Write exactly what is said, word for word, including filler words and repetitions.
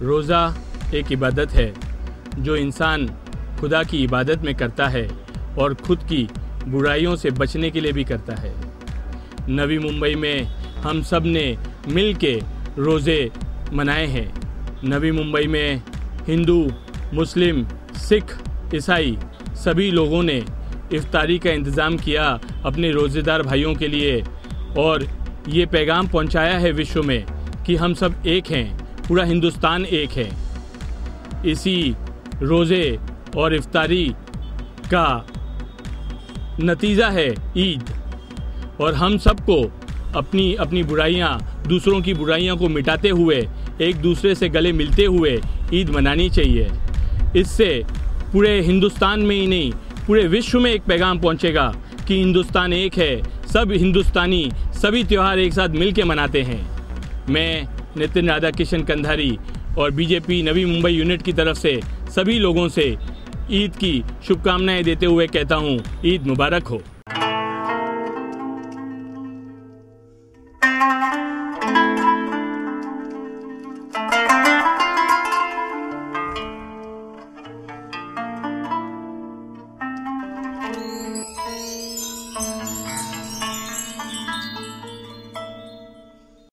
रोज़ा एक इबादत है जो इंसान खुदा की इबादत में करता है और ख़ुद की बुराइयों से बचने के लिए भी करता है। नवी मुंबई में हम सब ने मिल के रोज़े मनाए हैं। नवी मुंबई में हिंदू, मुस्लिम, सिख, ईसाई सभी लोगों ने इफ्तारी का इंतज़ाम किया अपने रोज़ेदार भाइयों के लिए और ये पैगाम पहुंचाया है विश्व में कि हम सब एक हैं, पूरा हिंदुस्तान एक है। इसी रोज़े और इफ्तारी का नतीजा है ईद, और हम सबको अपनी अपनी बुराइयां, दूसरों की बुराइयां को मिटाते हुए एक दूसरे से गले मिलते हुए ईद मनानी चाहिए। इससे पूरे हिंदुस्तान में ही नहीं, पूरे विश्व में एक पैगाम पहुंचेगा कि हिंदुस्तान एक है, सब हिंदुस्तानी सभी त्यौहार एक साथ मिल के मनाते हैं। मैं नितिन राधाकिशन कंधारी और बीजेपी नवी मुंबई यूनिट की तरफ से सभी लोगों से ईद की शुभकामनाएं देते हुए कहता हूँ, ईद मुबारक हो।